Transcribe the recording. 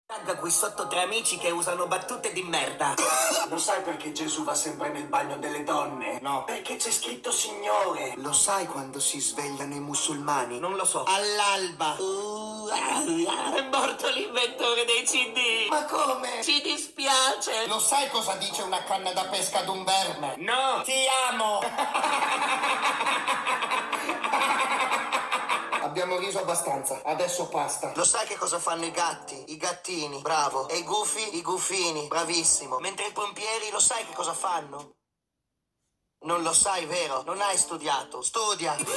Tagga qui sotto tre amici che usano battute di merda. Lo sai perché Gesù va sempre nel bagno delle donne? No. Perché c'è scritto Signore. Lo sai quando si svegliano i musulmani? Non lo so. All'alba. È morto l'inventore dei CD. Ma come? Ci dispiace. Lo sai cosa dice una canna da pesca ad un verme? No. Ti amo! Abbiamo riso abbastanza, adesso basta. Lo sai che cosa fanno i gatti? I gattini, bravo. E i gufi? I gufini, bravissimo. Mentre i pompieri lo sai che cosa fanno? Non lo sai, vero? Non hai studiato. Studia!